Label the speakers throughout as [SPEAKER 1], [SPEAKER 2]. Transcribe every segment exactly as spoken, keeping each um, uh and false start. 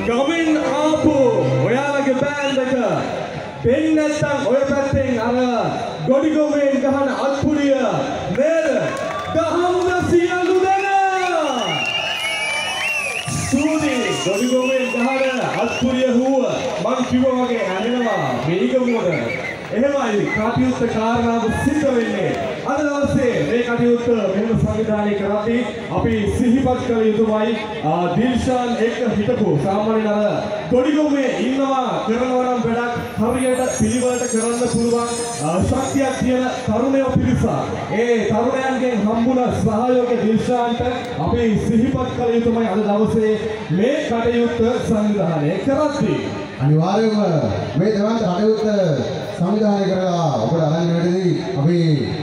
[SPEAKER 1] ගමින් ආපු ඔයාලගේ බෑන්ඩ් එක පෙන්නේ නැත්තම් ඔය පැත්තෙන් අර ගොඩිගොමෙන් ගහන අත්පුඩිය නේද? ගහන්න සියලු දෙනා. සූදි ගොඩිගොමෙන් ගහන අත්පුඩිය හුව මං කිව්වා වගේ ඇහෙනවා මේකමොඩ. එහෙමයි කටයුත්ත කාරණාව සිද්ධ වෙන්නේ. අද දවසේ මේ කටයුත්ත මෙහෙම සංවිධානය කරද්දී අපි සිහිපත් කළ යුතුමයි දිල්ෂාන් එක්ක හිටපු සාමාන්‍යයෙන් අර ගොඩිගොම්මේ ඉන්නවා කරනවා නම් වැඩක් හරියට පිළිවෙලට කරන්න පුළුවන් ශක්තියක් තියෙන තරුණයෝ පිරිසක්. ඒ තරුණයන්ගෙන් හම්බුණ සහයෝගය දිල්ෂාන්ට අපි සිහිපත් කළ යුතුමයි අද දවසේ මේ කටයුත්ත සංවිධානය කරද්දී.
[SPEAKER 2] අනිවාර්යයෙන්ම මේ දෙවන්ත කටයුත්ත සංවිධානය කරලා ඔබට අරන් වැඩදී අපි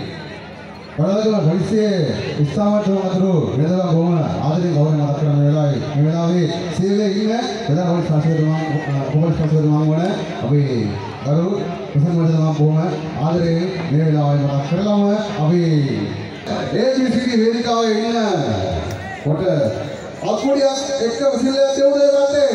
[SPEAKER 2] වලදකම පොලිසියේ උත්සාහවත් වතුරු වෙනදා කොහොම ආදරෙන් ගෞරවය මතක් කරන වෙලාවේ මේ වෙලාවේ සීලේ ඉන්න වෙනදා පොලිස් පස්වතුමා පොලිස් පස්වතුමා වුණ අපි ගරු ප්‍රසන්න මහත්මයා බොහොම ආදරෙන් මේ වෙලාවේ මතක් කරලාම අපි ඒ ජීවිතයේ වේදිකාවේ ඉන්න කොට අත්පොඩියක් එක්ක විසිල්ලයක් දෙවුනේ ගත්තේ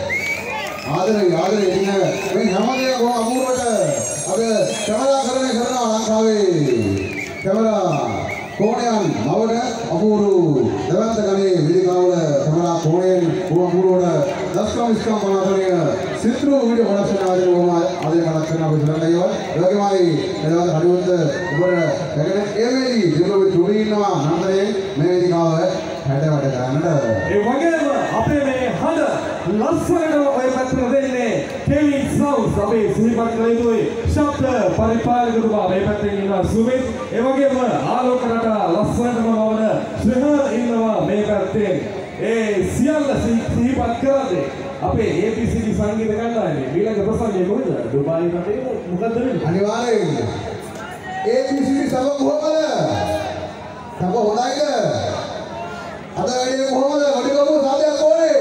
[SPEAKER 2] ආදරේ ආදරේ ඉන්න මේ හැමදේම බොහොම අපූර්වට අද කැමරාකරණය කරනවා ලංකාවේ කැමරා කෝණයන් මවන අපූර්ව දෙවන්ත ගණේ වේදිකාවල කැමරා කෝණයෙන් බොහොම අපූර්වට දස්කම් ඉස්කම් බලාගෙන සිත්‍රු වීඩියෝ ප්‍රොඩක්ෂන් ආදී බොහොම ආදරේ මතක් කරන අපි සුරංගයව ඒවගේමයි දෙවන්ත කඩුවන්ත ඔබට දැකගෙන ඒ වේදී දිනුවේ තුඩි ඉන්නවා නන්දරේ මේ වේදිකාව හැඩ වැඩ ගන්නට
[SPEAKER 1] ඒ වගේම අපේ මේ හද ලස්සනට ඔය පැත්තට දෙන්නේ කෙවින් සවුස් අපේ සිහිපත් කළ යුතුයි ශබ්ද පරිපාලකතුමා මේ පැත්තෙන් ඉන්නවා සුමිත් ඒ වගේම ආලෝක රටා ලස්සනටම වවන ශ්‍රහර් ඉන්නවා මේ පැත්තෙන් ඒ සියල්ල සිහිපත් කරද්දී අපේ A B C D සංගීත කණ්ඩායමේ ඊළඟ ප්‍රසංගය මොකද දුබායි රටේ මොකද වෙන්නේ
[SPEAKER 2] අනිවාර්යයෙන් A B C D සම කොහොමද සම හොඳයිද අද වැඩේ කොහොමද වඩිගොම සාදයක් ඕනේ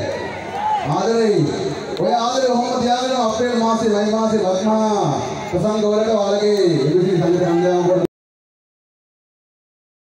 [SPEAKER 2] ආදරේ ඔය ආදරේ කොහොමද තියාගෙන අප්‍රේල් මාසේ මයි මාසේ වස්නා ප්‍රසංග වලට වාලගේ A B C D සංගීත කණ්ඩායම